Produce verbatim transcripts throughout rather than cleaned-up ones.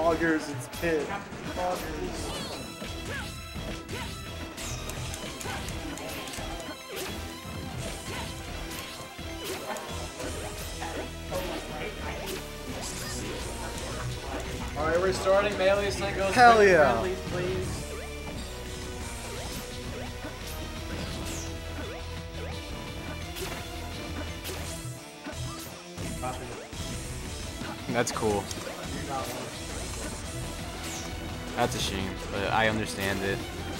Augers, it's Pit. Augers. Alright, we're starting. Melee Sengo's Hell yeah. friendly, please. That's cool. That's a shame, but I understand it.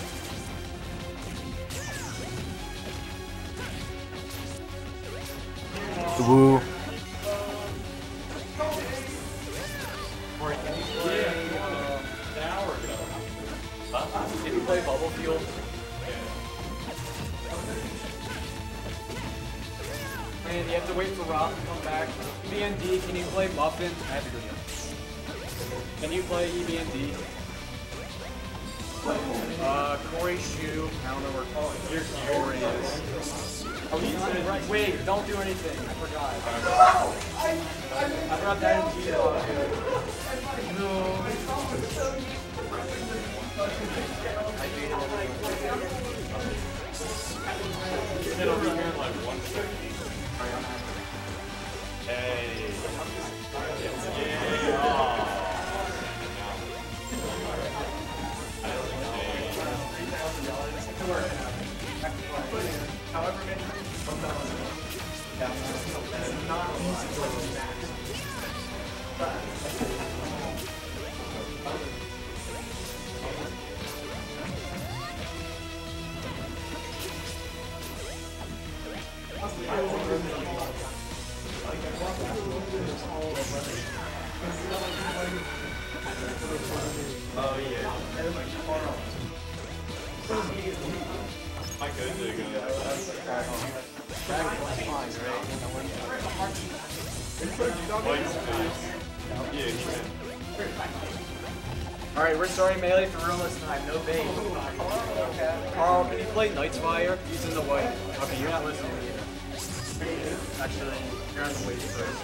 The woo. Can you play Bubble Field? And you have to wait for Rob to come back. E B N D, can you play Muffin? I have to go get. Can you play E B N D? Uh, Corey Shu. I don't know where Corey is. Oh, he's not right. Wait, don't do anything. I forgot. I forgot that in G. No. I made it. It'll be here in like one second. Hey. Yeah. However many not easy to max. Oh yeah. I could do it. Alright, we're starting Melee for real this time, no bait. Okay. Carl, can you play Knight's Fire? He's in the white. Okay, you're not listening either. Actually, you're on the wait first.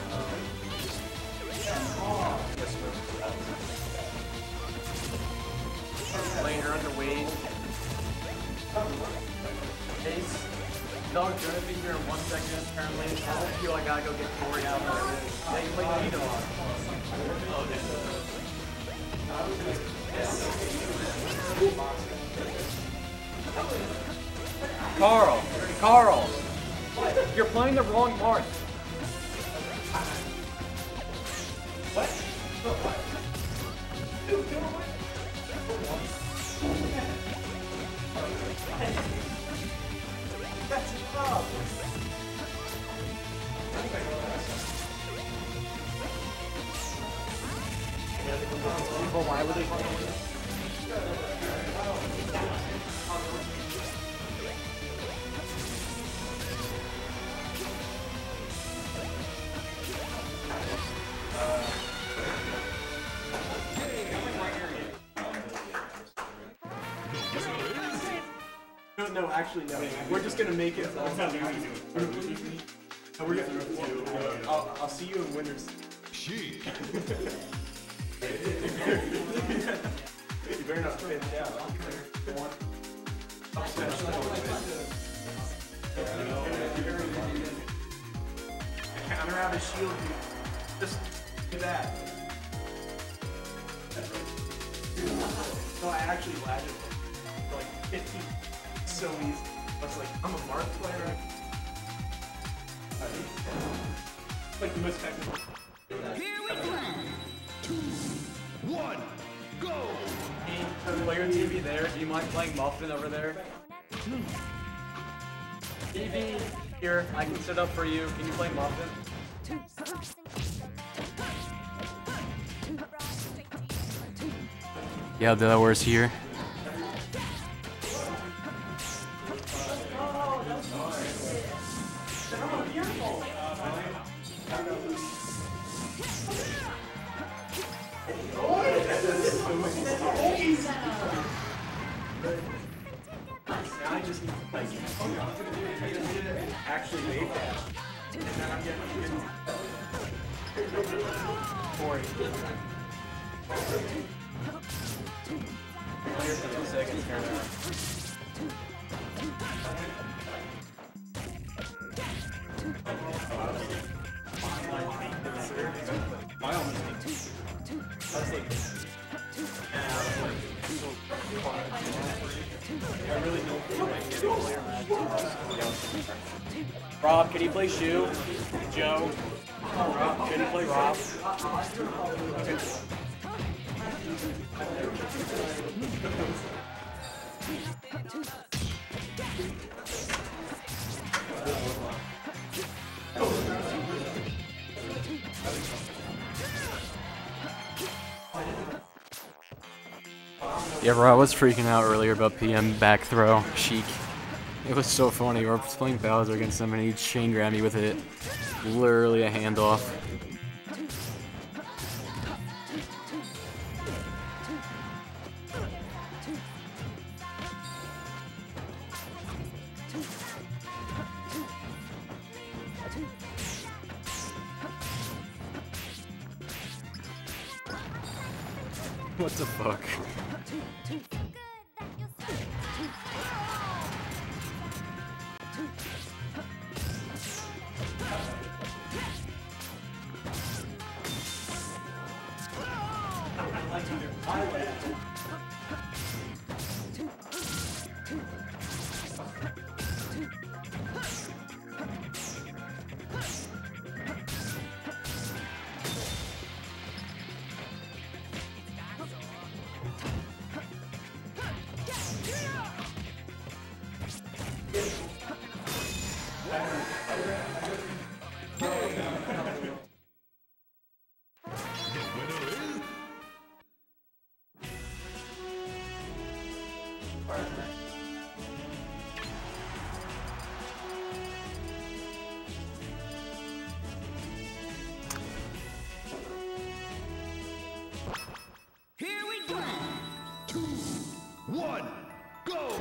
Yes, Lane, you're underweight. Ace. Dog's gonna be here in one second, apparently. I don't feel I gotta go get Corey out there. Yeah, you play Nito. Oh, Carl! Carl! You're playing the wrong part. What? That's tough. But why would they want to? No, no, actually, no. We're just gonna make it. We're gonna. I'll, I'll see you in winners. She. You better not fit down. Counter out his shield. Just do that. No, I actually lagged it for like fifteen. So easy. I was like, I'm a Marth player. Like the most technical. Here we go. Two, one, go. Hey, player T V there. Do you mind playing Muffin over there? T V, here. I can sit up for you. Can you play Muffin? Yeah, that was here. Now I just need to like actually made that. And then I'm getting Corey. Clear for two seconds, turn around. I almost That's like I really don't feel like getting a player match. Rob, can you play Shu? Joe? Rob, can you play Rob? Yeah, bro, I was freaking out earlier about P M back throw, Sheik. It was so funny. We were playing Bowser against him and he chain grabbed me with it. Literally a handoff. What the fuck? Here we go. Two, one, go.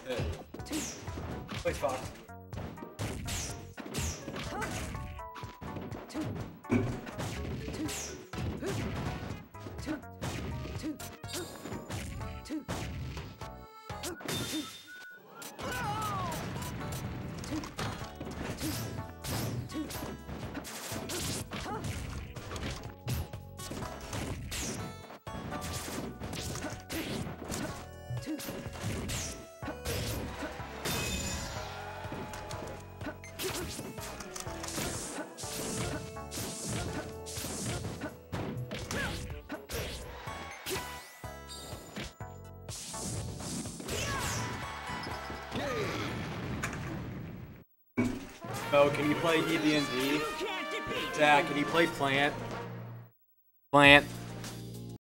Yeah. Plays Fox. Oh, can you play E D and D? Zach, can you play Plant? Plant.